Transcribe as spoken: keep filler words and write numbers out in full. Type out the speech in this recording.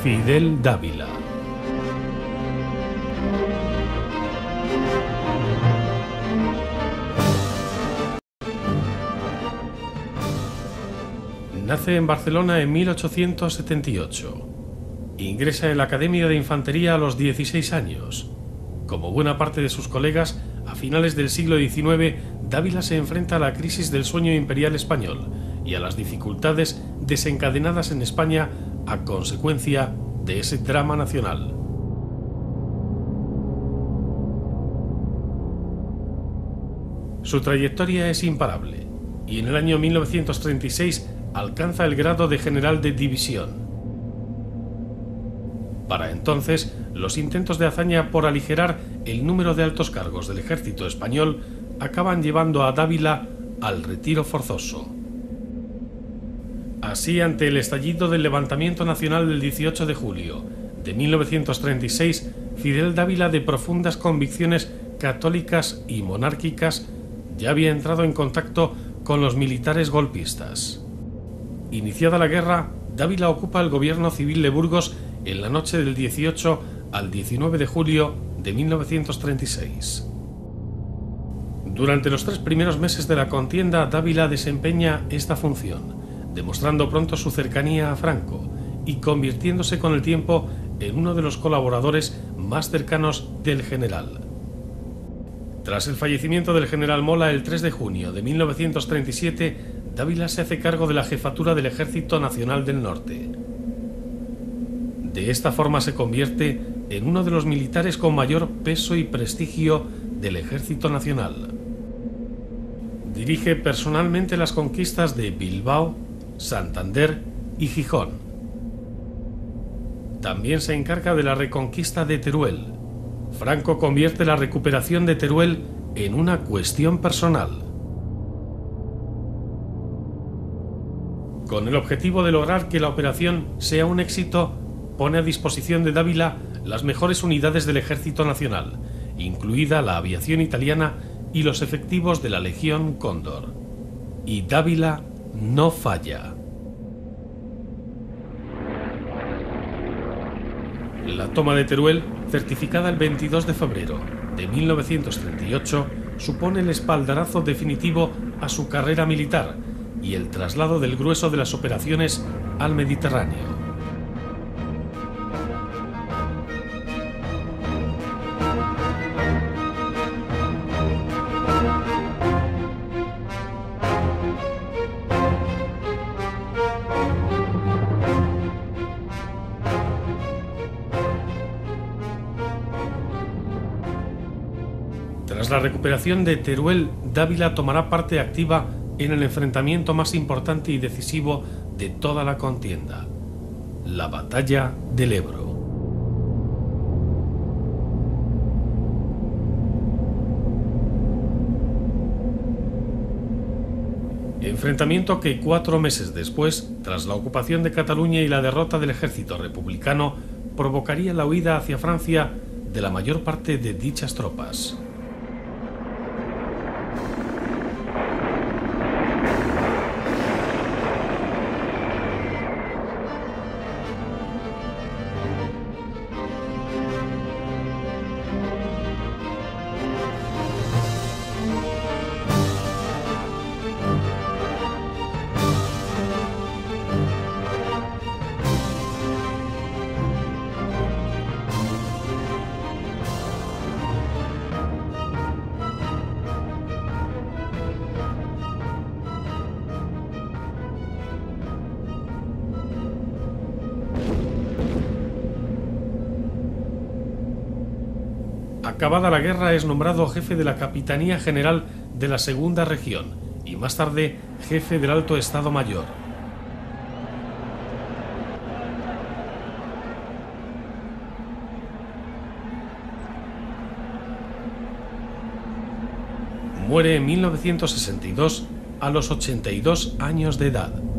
Fidel Dávila. Nace en Barcelona en mil ochocientos setenta y ocho. Ingresa en la Academia de Infantería a los dieciséis años. Como buena parte de sus colegas, a finales del siglo diecinueve, Dávila se enfrenta a la crisis del sueño imperial español y a las dificultades desencadenadas en España a consecuencia de ese drama nacional. Su trayectoria es imparable y en el año mil novecientos treinta y seis alcanza el grado de general de división. Para entonces, los intentos de hazaña por aligerar el número de altos cargos del ejército español acaban llevando a Dávila al retiro forzoso. Así, ante el estallido del levantamiento nacional del dieciocho de julio de mil novecientos treinta y seis, Fidel Dávila, de profundas convicciones católicas y monárquicas, ya había entrado en contacto con los militares golpistas. Iniciada la guerra, Dávila ocupa el gobierno civil de Burgos en la noche del dieciocho al diecinueve de julio de mil novecientos treinta y seis. Durante los tres primeros meses de la contienda, Dávila desempeña esta función, demostrando pronto su cercanía a Franco y convirtiéndose con el tiempo en uno de los colaboradores más cercanos del general. Tras el fallecimiento del general Mola el tres de junio de mil novecientos treinta y siete, Dávila se hace cargo de la jefatura del Ejército Nacional del Norte. De esta forma se convierte en uno de los militares con mayor peso y prestigio del Ejército Nacional. Dirige personalmente las conquistas de Bilbao, Santander y Gijón. También se encarga de la reconquista de Teruel. Franco convierte la recuperación de Teruel en una cuestión personal. Con el objetivo de lograr que la operación sea un éxito, pone a disposición de Dávila las mejores unidades del Ejército Nacional, incluida la aviación italiana y los efectivos de la Legión Cóndor. Y Dávila no falla. La toma de Teruel, certificada el veintidós de febrero de mil novecientos treinta y ocho, supone el espaldarazo definitivo a su carrera militar y el traslado del grueso de las operaciones al Mediterráneo. Tras la recuperación de Teruel, Dávila tomará parte activa en el enfrentamiento más importante y decisivo de toda la contienda, la Batalla del Ebro. Enfrentamiento que cuatro meses después, tras la ocupación de Cataluña y la derrota del ejército republicano, provocaría la huida hacia Francia de la mayor parte de dichas tropas. Acabada la guerra, es nombrado jefe de la Capitanía General de la Segunda Región y más tarde jefe del Alto Estado Mayor. Muere en mil novecientos sesenta y dos a los ochenta y dos años de edad.